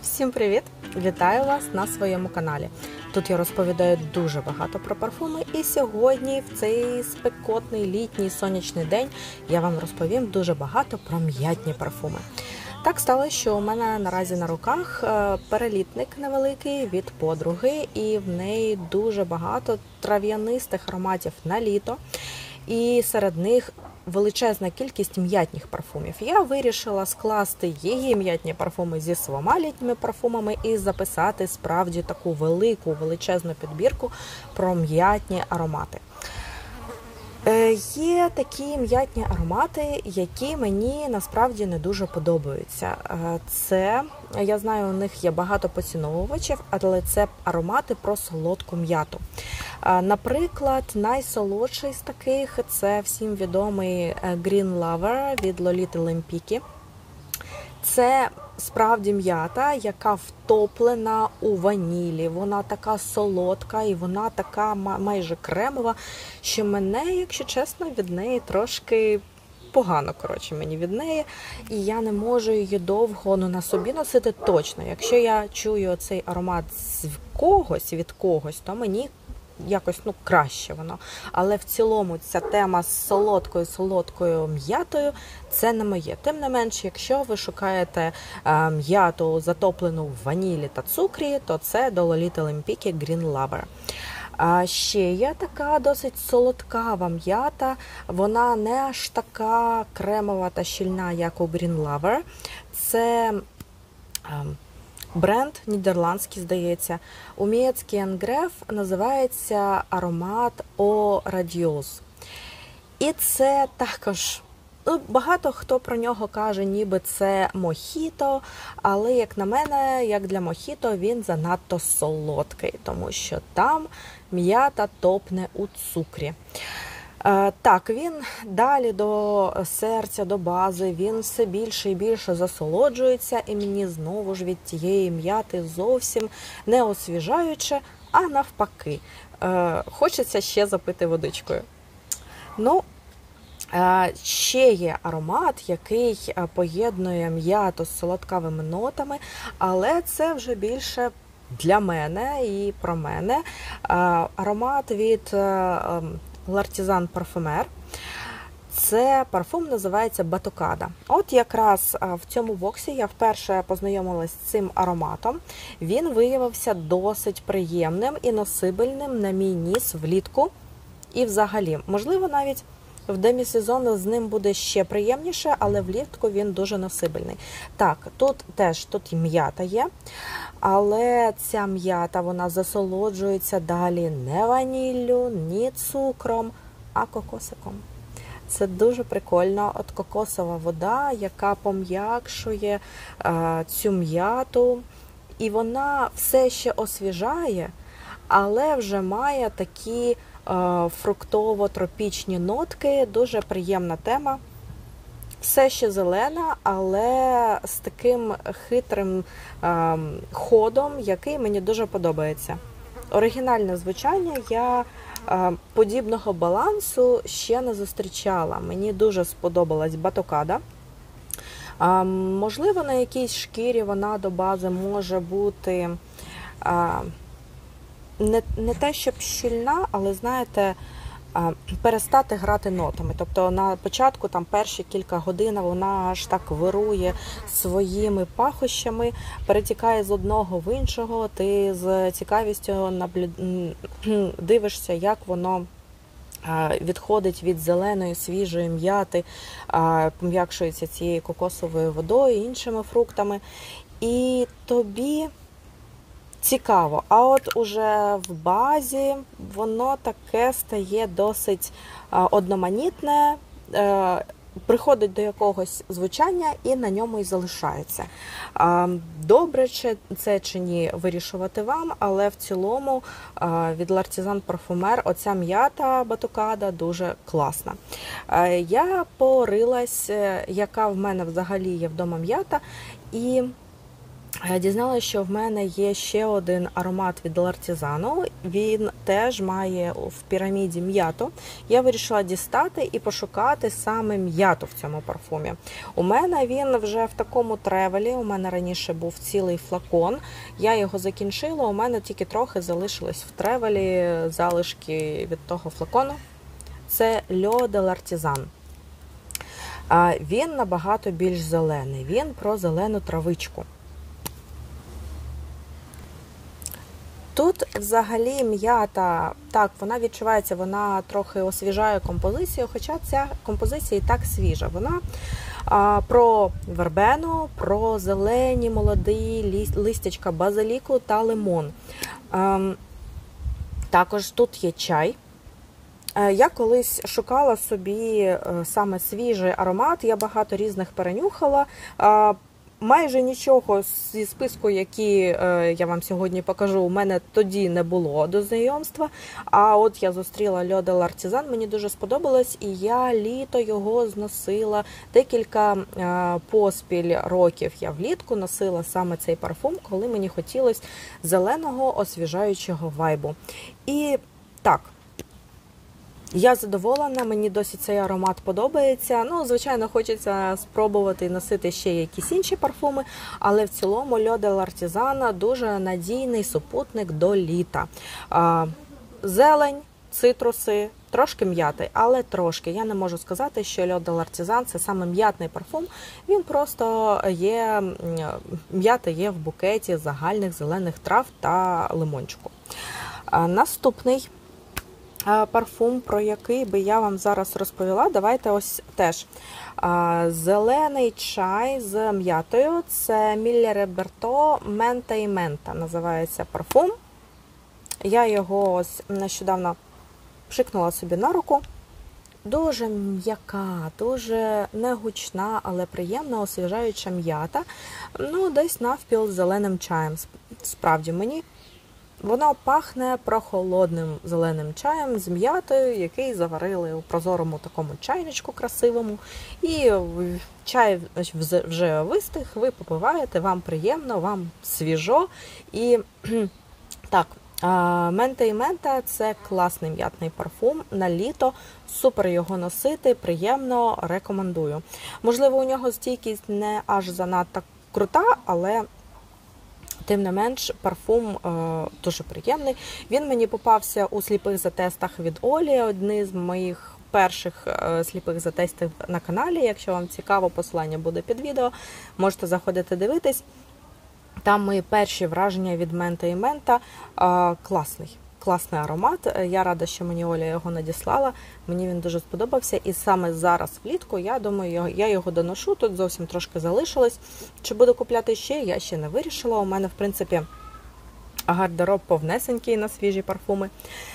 Всім привіт! Вітаю вас на своєму каналі. Тут я розповідаю дуже багато про парфуми, і сьогодні, в цей спекотний літній сонячний день, я вам розповім дуже багато про м'ятні парфуми. Так сталося, що у мене наразі на руках перелітник невеликий від подруги, і в неї дуже багато трав'янистих ароматів на літо, і серед них величезна кількість м'ятних парфумів. Я вирішила скласти її м'ятні парфуми зі своїми літніми парфумами і записати справді таку величезну підбірку про м'ятні аромати. Є такі м'ятні аромати, які мені насправді не дуже подобаються. Я знаю, у них є багато поціновувачів, але це аромати про солодку м'яту. Наприклад, найсолодший з таких – це всім відомий Green Lover від Lolita Lempicki. Це справді м'ята, яка втоплена у ванілі. Вона така солодка і вона така майже кремова, що мене, якщо чесно, від неї трошки погано, мені від неї. І я не можу її довго на собі носити точно. Якщо я чую цей аромат від когось, то мені якось краще воно. Але в цілому ця тема з солодкою м'ятою – це не моє. Тим не менш, якщо ви шукаєте м'яту, затоплену в ванілі та цукрі, то це до Lolita Lempicki Green Lover. Ще є така досить солодкава м'ята, вона не аж така кремова та щільна, як у Green Lover. Це бренд нідерландський, здається. У Mietsky & Graf називається аромат Eau Radieuse. І це також, багато хто про нього каже, ніби це мохіто, але, як на мене, як для мохіто, він занадто солодкий, тому що там м'ята топне у цукрі. Так, він далі до серця, до бази, він все більше і більше засолоджується, і мені знову ж від тієї м'яти зовсім не освіжаюче, а навпаки. Хочеться ще запити водичкою. Ще є аромат, який поєднує м'яту з солодкавими нотами, але це вже більше для мене і про мене. Аромат від L'Artisan Parfumer. Це парфум називається Batucada. От якраз в цьому боксі я вперше познайомилась з цим ароматом. Він виявився досить приємним і носибельним на мій ніс влітку і взагалі. Можливо, навіть в демісезон з ним буде ще приємніше, але влітку він дуже носибельний. Так, тут і м'ята є, але ця м'ята, вона засолоджується далі не ваніллю, ні цукром, а кокосиком. Це дуже прикольно. От кокосова вода, яка пом'якшує цю м'яту, і вона все ще освіжає, але вже має такі фруктово-тропічні нотки, дуже приємна тема. Все ще зелена, але з таким хитрим ходом, який мені дуже подобається. Оригінальне звучання я подібного балансу ще не зустрічала. Мені дуже сподобалась Batucada. Можливо, на якійсь шкірі вона до бази може бути не те, щоб щільна, але, знаєте, перестати грати нотами. Тобто на початку, перші кілька годин вона аж так вирує своїми пахощами, перетікає з одного в іншого, ти з цікавістю дивишся, як воно відходить від зеленої, свіжої м'яти, пом'якшується цією кокосовою водою, іншими фруктами. І тобі цікаво. А от уже в базі воно таке стає досить одноманітне, приходить до якогось звучання і на ньому і залишається. Добре це чи ні, вирішувати вам, але в цілому від L'Artisan Parfumer оця м'ята Batucada дуже класна. Я порилась, яка в мене взагалі є вдома м'ята, і Дізналася, що в мене є ще один аромат від L'Artisan. Він теж має в піраміді м'яту. Я вирішила дістати і пошукати саме м'яту в цьому парфумі. У мене він вже в такому тревелі, у мене раніше був цілий флакон. Я його закінчила, у мене тільки трохи залишилось в тревелі залишки від того флакону. Це L'Eau de l'Artisan. Він набагато більш зелений, він про зелену травичку. Тут взагалі м'ята, так, вона відчувається, вона трохи освіжає композицію, хоча ця композиція і так свіжа. Вона про вербену, про зелені молоді листячка базиліку та лимон. Також тут є чай. Я колись шукала собі саме свіжий аромат, я багато різних перенюхала. Майже нічого зі списку, які я вам сьогодні покажу, у мене тоді не було до знайомства. А от я зустріла L'Eau de l'Artisan, мені дуже сподобалось, і я літо його зносила. Декілька поспіль років я влітку носила саме цей парфум, коли мені хотілося зеленого освіжаючого вайбу. І так, я задоволена, мені досі цей аромат подобається. Ну, звичайно, хочеться спробувати носити ще якісь інші парфуми, але в цілому L'Eau de l'Artisan дуже надійний супутник до літа. Зелень, цитруси, трошки м'яти, але трошки. Я не можу сказати, що L'Eau de l'Artisan – це саме м'ятний парфум. Він просто є, м'ята є в букеті загальних зелених трав та лимончику. Наступний парфум, про який би я вам зараз розповіла, давайте ось теж. Зелений чай з м'ятою, це Міллере Берто Мента і Мента називається парфум. Я його ось нещодавно пшикнула собі на руку. Дуже м'яка, дуже негучна, але приємна, освіжаюча м'ята. Ну, десь навпіл з зеленим чаєм. Справді, мені воно пахне прохолодним зеленим чаєм з м'ятою, який заварили у прозорому такому чайничку красивому. І чай вже вистиг, ви попиваєте, вам приємно, вам свіжо. І так, Мента і Мента – це класний м'ятний парфум на літо, супер його носити, приємно, рекомендую. Можливо, у нього стійкість не аж занадто крута, але тим не менш, парфум дуже приємний. Він мені попався у сліпих затестах від Олі, одні з моїх перших сліпих затестів на каналі. Якщо вам цікаво, посилання буде під відео, можете заходити дивитись. Там мої перші враження від Мента і Мента. Класний аромат. Я рада, що мені Оля його надіслала. Мені він дуже сподобався. І саме зараз влітку, я думаю, я його доношу. Тут зовсім трошки залишилось. Чи буду купляти ще, я ще не вирішила. У мене, в принципі, гардероб повнесенький на свіжі парфуми.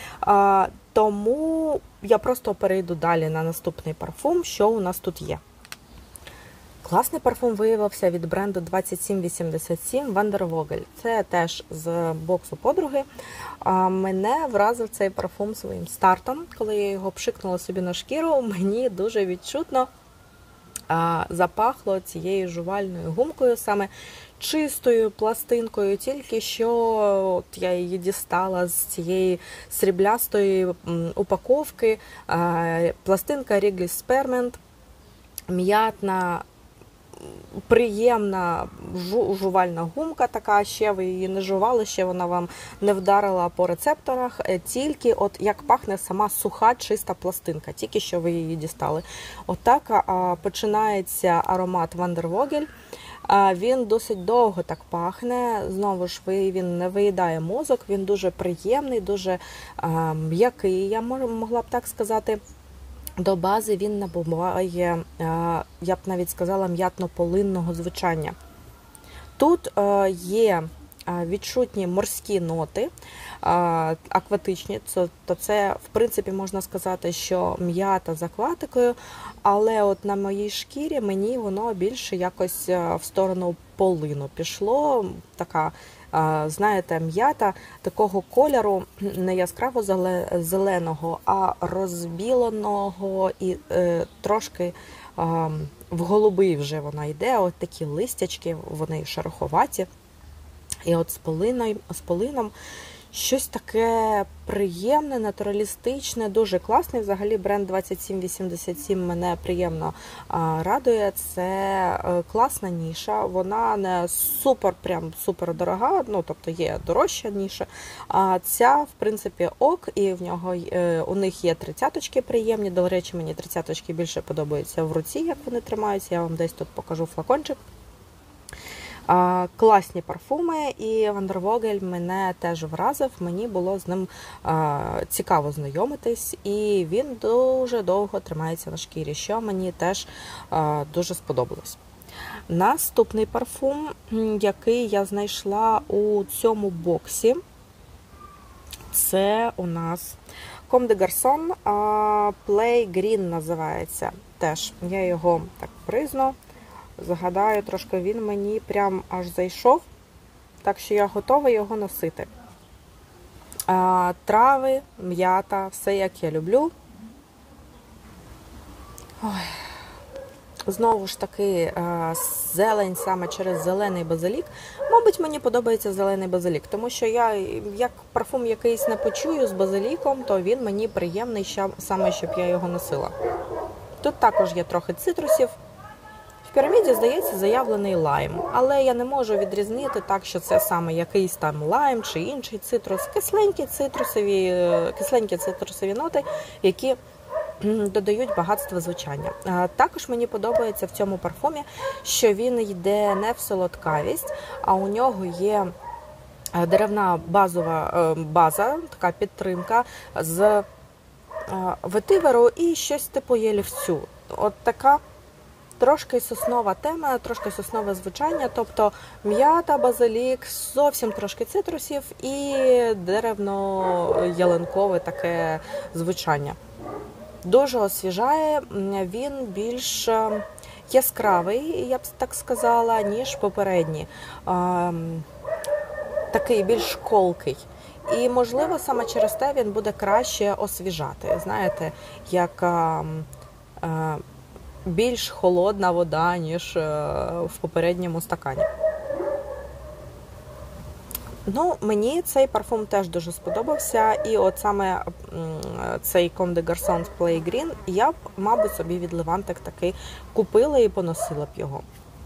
Тому я просто перейду далі на наступний парфум, що у нас тут є. Класний парфум виявився від бренду 2787 Van der Vogel. Це теж з боксу подруги. Мене вразив цей парфум своїм стартом. Коли я його пшикнула собі на шкіру, мені дуже відчутно запахло цією жувальною гумкою, саме чистою пластинкою, тільки що от я її дістала з цієї сріблястої упаковки. Пластинка Wrigley's Spearmint, м'ятна, приємна жувальна гумка така, ще ви її не жували, ще вона вам не вдарила по рецепторах, тільки от як пахне сама суха, чиста пластинка, тільки що ви її дістали. Отак починається аромат Van der Vogel. Він досить довго так пахне, знову ж він не виїдає мозок, він дуже приємний, дуже м'який, я могла б так сказати. До бази він набуває, я б навіть сказала, м'ятно-полинного звучання. Тут є відчутні морські ноти, акватичні, то це, в принципі, можна сказати, що м'ята з акватикою, але от на моїй шкірі мені воно більше якось в сторону полину пішло, така, знаєте, м'ята такого кольору, не яскраво зеленого, а розбіленого і трошки в голубий вже вона йде, от такі листячки, вони шероховаті. І от з полином щось таке приємне, натуралістичне, дуже класний. Взагалі бренд 2787 мене приємно радує. Це класна ніша, вона не супер, прям супер дорога, ну, тобто є дорожча ніша. А ця, в принципі, ок, і у них є 30-очки приємні. До речі, мені 30-очки більше подобаються в руці, як вони тримаються. Я вам десь тут покажу флакончик. Класні парфуми, і Van der Vogel мене теж вразив, мені було з ним цікаво знайомитись, і він дуже довго тримається на шкірі, що мені теж дуже сподобалось. Наступний парфум, який я знайшла у цьому боксі, це у нас Comme des Garçons Play Green називається. Теж я його так призну. Згадаю, трошки він мені прям аж зайшов, так що я готова його носити. Трави, м'ята, все як я люблю. Ой. Знову ж таки, зелень саме через зелений базилік. Мабуть, мені подобається зелений базилік, тому що я, як парфум якийсь не почую з базиліком, то він мені приємний саме, щоб я його носила. Тут також є трохи цитрусів. В піраміді, здається, заявлений лайм, але я не можу відрізнити так, що це саме якийсь там лайм чи інший цитрус. Кисленькі цитрусові ноти, які додають багатство звучання. Також мені подобається в цьому парфумі, що він йде не в солодкавість, а у нього є деревна база, така підтримка з ветиверу і щось типу ялівцю. От така трошки соснова тема, трошки соснове звучання, тобто м'ята, базилік, зовсім трошки цитрусів і деревно-ялинкове таке звучання. Дуже освіжає, він більш яскравий, я б так сказала, ніж попередній. Такий більш колкий. І, можливо, саме через те він буде краще освіжати. Знаєте, як більш холодна вода, ніж в попередньому стакані. Ну, мені цей парфум теж дуже сподобався, і от саме цей Comme des Garçons Play Green я б, мабуть, собі від Левантик таки купила і поносила б його.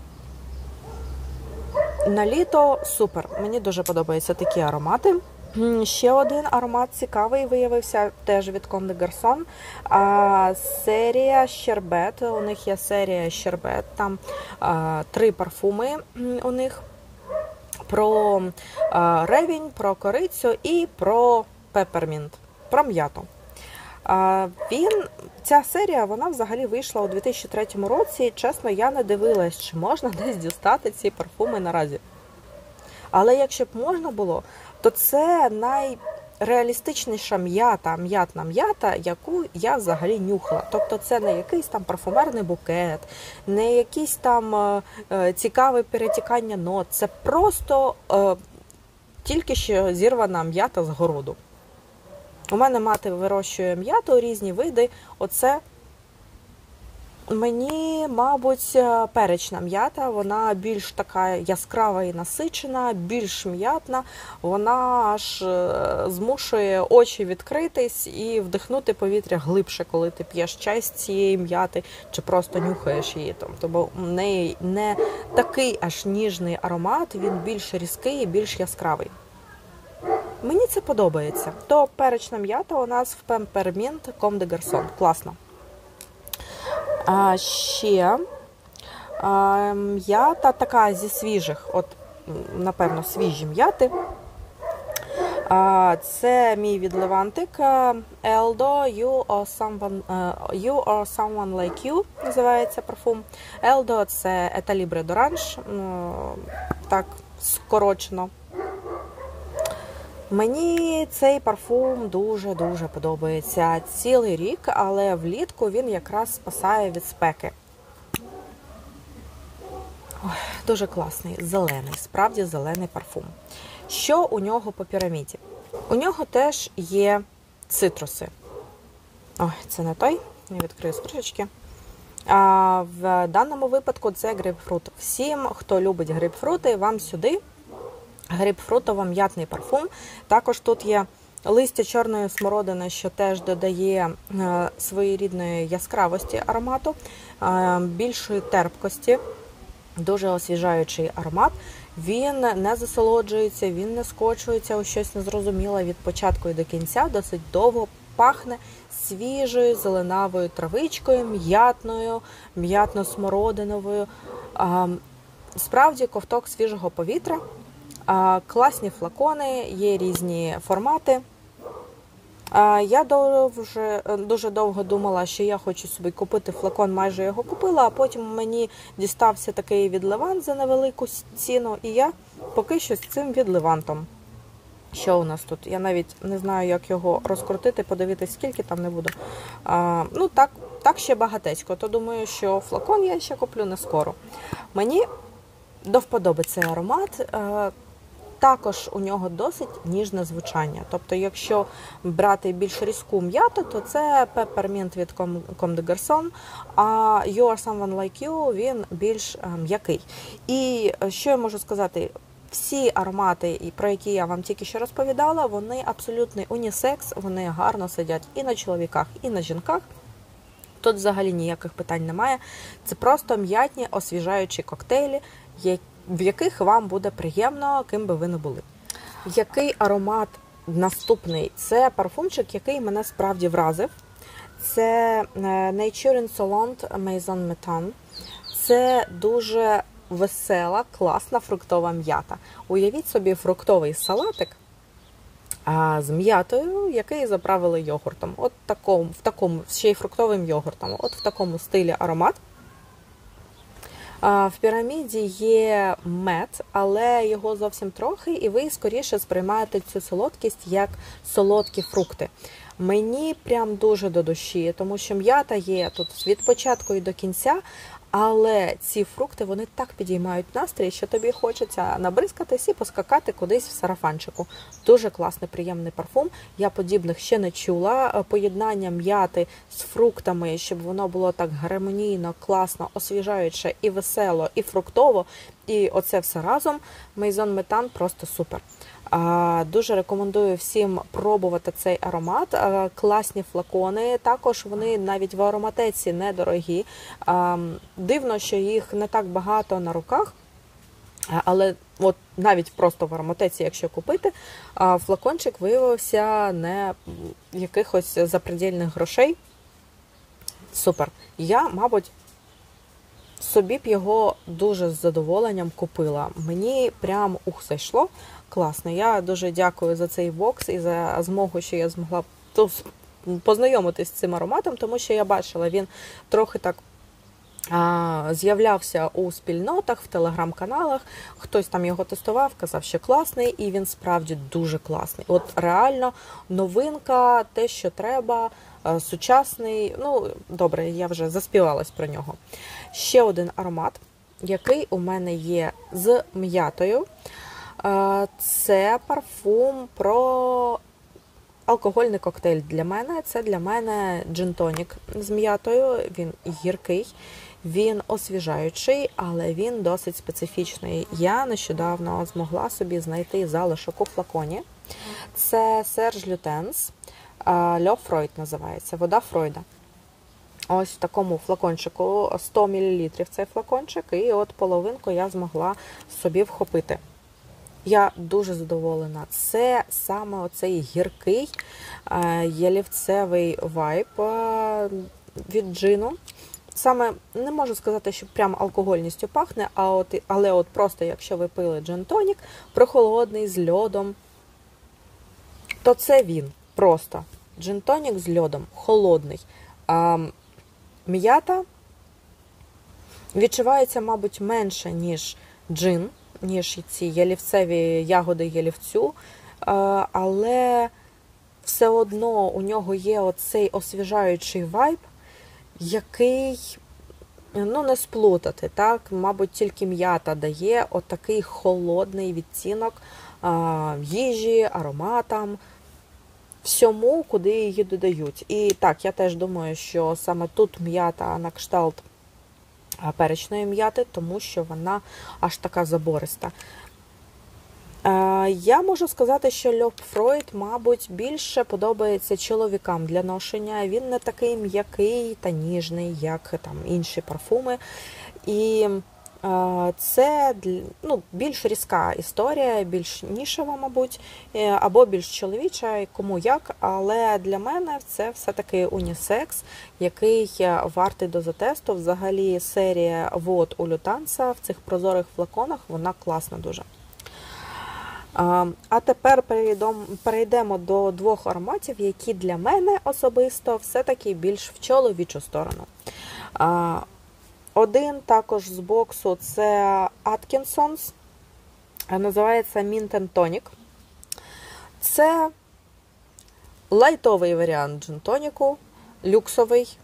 На літо супер, мені дуже подобаються такі аромати. Ще один аромат цікавий виявився теж від Comme des Garçons. Серія Щербет, у них є серія Щербет, там 3 парфуми у них. Про ревінь, про корицю і про пеппермінт, про м'яту. Ця серія, вона взагалі вийшла у 2003 році. Чесно, я не дивилась, чи можна десь дістати ці парфуми наразі. Але якщо б можна було, то це найреалістичніша м'ятна м'ята, яку я взагалі нюхала. Тобто це не якийсь там парфумерний букет, не якісь там цікаве перетікання нот. Це просто тільки що зірвана м'ята з городу. У мене мати вирощує м'яту, різні види. Оце мені, мабуть, перечна м'ята, вона більш така яскрава і насичена, більш м'ятна, вона аж змушує очі відкритись і вдихнути повітря глибше, коли ти п'єш чай з цієї м'яти, чи просто нюхаєш її. Тому в неї не такий аж ніжний аромат, він більш різкий і більш яскравий. Мені це подобається. То перечна м'ята у нас в Peppermint Comme des Garçons. Класно. Ще м'ята така зі свіжих, от, напевно, свіжі м'яти. Це мій від Левантик, Eldo, You or Someone Like You називається парфум. Eldo – це Etalibre d'Orange, так скорочено. Мені цей парфум дуже-дуже подобається цілий рік, але влітку він якраз спасає від спеки. Ой, дуже класний, зелений, справді зелений парфум. Що у нього по піраміді? У нього теж є цитруси. Ой, це не той, я відкрию з кришечки. В даному випадку це грейпфрут. Всім, хто любить грейпфрути, вам сюди. грейпфрутово-м'ятний парфум. Також тут є листя чорної смородини, що теж додає своєрідної яскравості аромату, більшої терпкості, дуже освіжаючий аромат. Він не засолоджується, він не скочується у щось незрозуміле від початку і до кінця, досить довго пахне свіжою зеленавою травичкою, м'ятно-смородиновою. Справді ковток свіжого повітря, класні флакони, є різні формати. Я дуже довго думала, що я хочу собі купити флакон, майже його купила, а потім мені дістався такий від Левант за невелику ціну, і я поки що з цим від Левантом. Що у нас тут? Я навіть не знаю, як його розкрутити, подивитись, скільки там не буду. Ну, так ще багатецько, то думаю, що флакон я ще куплю не скоро. Мені до вподоби цей аромат. Також у нього досить ніжне звучання. Тобто, якщо брати більш різку м'яту, то це Peppermint від Comme des Garçons, а You Are Someone Like You, він більш м'який. І що я можу сказати? Всі аромати, про які я вам тільки що розповідала, вони абсолютний унісекс, вони гарно сидять і на чоловіках, і на жінках. Тут взагалі ніяких питань немає. Це просто м'ятні, освіжаючі коктейлі, в яких вам буде приємно, ким би ви не були. Який аромат наступний? Це парфумчик, який мене справді вразив. Це Nature Insolent Maison Metan. Це дуже весела, класна фруктова м'ята. Уявіть собі фруктовий салатик з м'ятою, який заправили йогуртом. От в такому, ще й фруктовим йогуртом. От в такому стилі аромат. В піраміді є мед, але його зовсім трохи, і ви скоріше сприймаєте цю солодкість як солодкі фрукти. Мені прям дуже до душі, тому що м'ята є тут від початку і до кінця, але ці фрукти, вони так підіймають настрій, що тобі хочеться набризкатись і поскакати кудись в сарафанчику. Дуже класний, приємний парфум. Я подібних ще не чула. Поєднання м'яти з фруктами, щоб воно було так гармонійно, класно, освіжаюче і весело, і фруктово. І оце все разом. Maison Metan просто супер. Дуже рекомендую всім пробувати цей аромат. Класні флакони, також вони навіть в ароматеці недорогі. Дивно, що їх не так багато на руках, але от навіть просто в ароматеці, якщо купити, флакончик виявився не якихось запредельних грошей. Супер. Я, мабуть, собі б його дуже з задоволенням купила. Мені прям зайшло. Класно. Я дуже дякую за цей бокс і за змогу, що я змогла познайомитись з цим ароматом, тому що я бачила, він трохи так з'являвся у спільнотах, в телеграм-каналах. Хтось там його тестував, казав, що класний, і він справді дуже класний. От реально новинка, те, що треба, сучасний. Ну, добре, я вже заспівалась про нього. Ще один аромат, який у мене є з м'ятою. Це парфум про алкогольний коктейль для мене. Це для мене джин-тонік з м'ятою. Він гіркий, він освіжаючий, але він досить специфічний. Я нещодавно змогла собі знайти залишок у флаконі. Це Serge Lutens, Le Froid називається, вода Фройда. Ось в такому флакончику, 100 мл цей флакончик, і от половинку я змогла собі вхопити. Я дуже задоволена. Це саме оцей гіркий ялівцевий вайб від джину. Саме не можу сказати, що прям алкогольністю пахне, але от просто якщо ви пили джин-тонік, прохолодний, з льодом, то це він просто. Джин-тонік з льодом, холодний. М'ята відчувається, мабуть, менше, ніж джин, ніж ці ялівцеві ягоди ялівцю, але все одно у нього є оцей освіжаючий вайб, який, ну, не сплутати, так? Мабуть, тільки м'ята дає отакий холодний відтінок їжі, ароматам, всьому, куди її додають. І так, я теж думаю, що саме тут м'ята на кшталт перечної м'яти, тому що вона аж така забориста. Я можу сказати, що Льоб Фройд, мабуть, більше подобається чоловікам для ношення. Він не такий м'який та ніжний, як там інші парфуми. І це більш різка історія, більш нішева, мабуть, або більш чоловіча, кому як, але для мене це все-таки унісекс, який вартий дозатесту. Взагалі серія Вод у Лютанса в цих прозорих флаконах, вона класна дуже. А тепер перейдемо до двох ароматів, які для мене особисто все-таки більш в чоловічу сторону. Один також з боксу – це Atkinsons, називається Mint and Tonic. Це лайтовий варіант джин-тоніку, люксовий.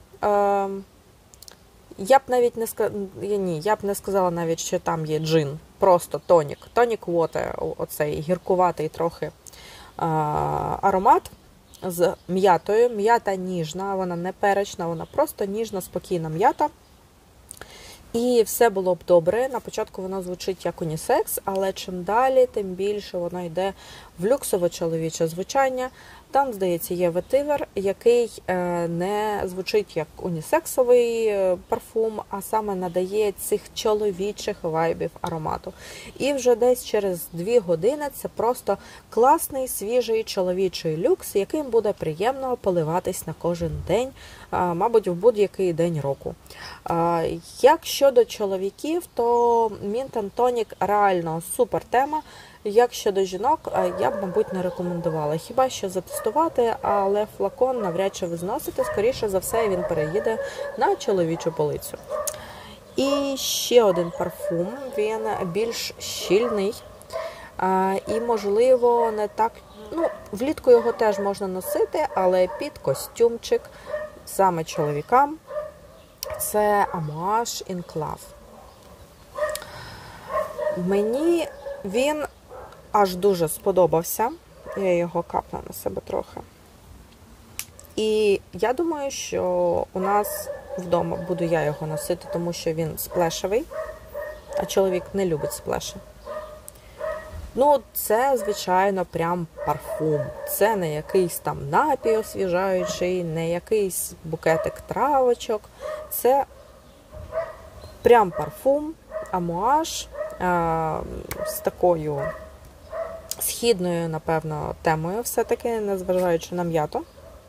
Я б не сказала навіть, що там є джин, просто тонік. Тонік water, оцей гіркуватий трохи аромат з м'ятою. М'ята ніжна, вона не перечна, вона просто ніжна, спокійна м'ята. І все було б добре. На початку воно звучить як унісекс, але чим далі, тим більше воно йде в люксово-чоловіче звучання. Там, здається, є ветивер, який не звучить як унісексовий парфум, а саме надає цих чоловічих вайбів аромату. І вже десь через 2 години це просто класний, свіжий чоловічий люкс, яким буде приємно поливатись на кожен день, мабуть, в будь-який день року. Як щодо чоловіків, то Mint and Tonic реально супер тема. Як щодо жінок, я б, мабуть, не рекомендувала. Хіба що затестувати, але флакон навряд чи ви зносите. Скоріше за все, він переїде на чоловічу полицю. І ще один парфум, він більш щільний. І, можливо, не так... влітку його теж можна носити, але під костюмчик, саме чоловікам, це Amouage Enclave. Мені він аж дуже сподобався. Я його капну на себе трохи. І я думаю, що у нас вдома буду я його носити, тому що він сплешевий, а чоловік не любить сплеші. Це, звичайно, прям парфум. Це не якийсь там напій освіжаючий, не якийсь букетик травочок. Це прям парфум, Amouage, з такою східною, напевно, темою все-таки, незважаючи на м'яту.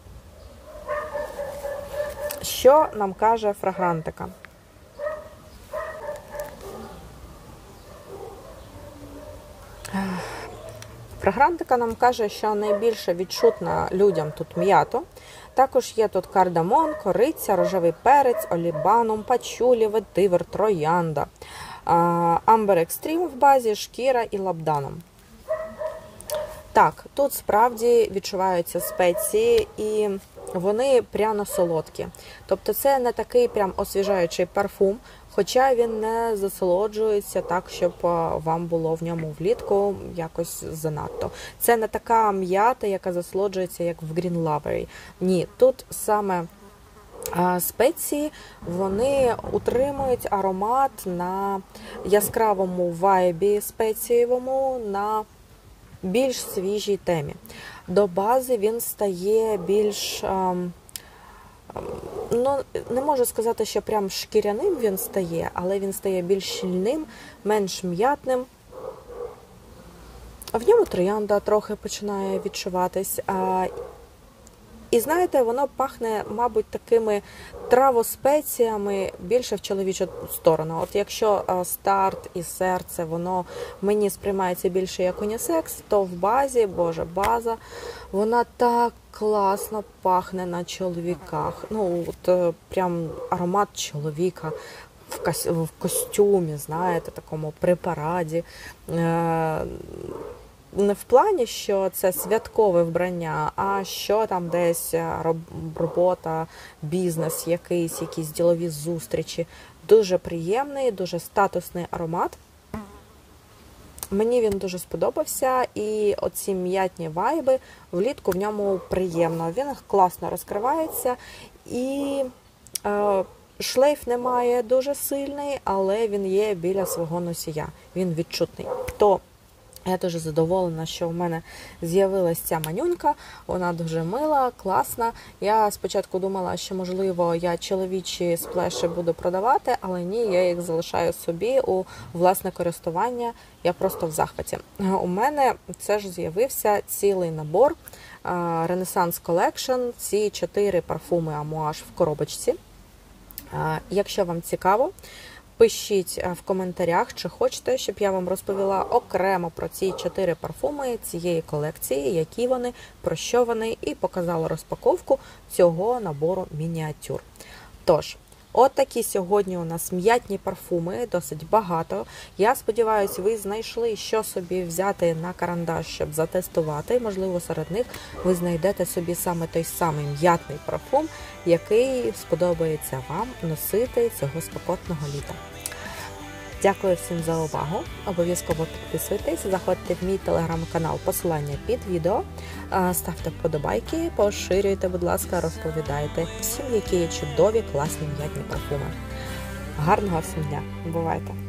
Що нам каже фрагрантика? Фрагрантика нам каже, що найбільше відчутна людям тут м'ято. Також є тут кардамон, кориця, рожевий перець, олібанум, пачулі, ветивер, троянда, амбер екстрім в базі, шкіра і лабданом. Так, тут справді відчуваються спеції і вони пряно-солодкі. Тобто це не такий прям освіжаючий парфум, хоча він не засолоджується так, щоб вам було в ньому влітку якось занадто. Це не така м'ята, яка засолоджується, як в Green Lovery. Ні, тут саме спеції, вони утримують аромат на яскравому вайбі спецієвому, на більш свіжій темі. До бази він стає більш, не можу сказати, що прям шкіряним він стає, але він стає більш щільним, менш м'ятним. В ньому троянда трохи починає відчуватись. І знаєте, воно пахне, мабуть, такими травоспеціями більше в чоловічу сторону. От якщо старт і серце, воно мені сприймається більше як унісекс, то в базі, база, вона так класно пахне на чоловіках. Прям аромат чоловіка в костюмі, знаєте, такому при параді. Не в плані, що це святкове вбрання, а що там десь робота, бізнес якийсь, якісь ділові зустрічі. Дуже приємний, дуже статусний аромат. Мені він дуже сподобався, і оці м'ятні вайби влітку в ньому приємно. Він класно розкривається, і шлейф немає дуже сильний, але він є біля свого носія. Він відчутний. То Я дуже задоволена, що в мене з'явилася ця манюнька, вона дуже мила, класна. Я спочатку думала, що, можливо, я чоловічі сплеші буду продавати, але ні, я їх залишаю собі у власне користування, я просто в захваті. У мене це ж з'явився цілий набор Renaissance Collection, ці 4 парфуми Amouage в коробочці. Якщо вам цікаво, пишіть в коментарях, чи хочете, щоб я вам розповіла окремо про ці 4 парфуми цієї колекції, які вони, про що вони, і показала розпаковку цього набору мініатюр. Тож, от такі сьогодні у нас м'ятні парфуми, досить багато. Я сподіваюся, ви знайшли, що собі взяти на карандаш, щоб затестувати. Можливо, серед них ви знайдете собі саме той самий м'ятний парфум, який сподобається вам носити цього спекотного літа. Дякую всім за увагу. Обов'язково підписуйтесь, заходьте в мій телеграм-канал, посилання під відео, ставте вподобайки, поширюйте, будь ласка, розповідайте всім, які є чудові, класні, м'ятні парфуми. Гарного всім дня! Бувайте!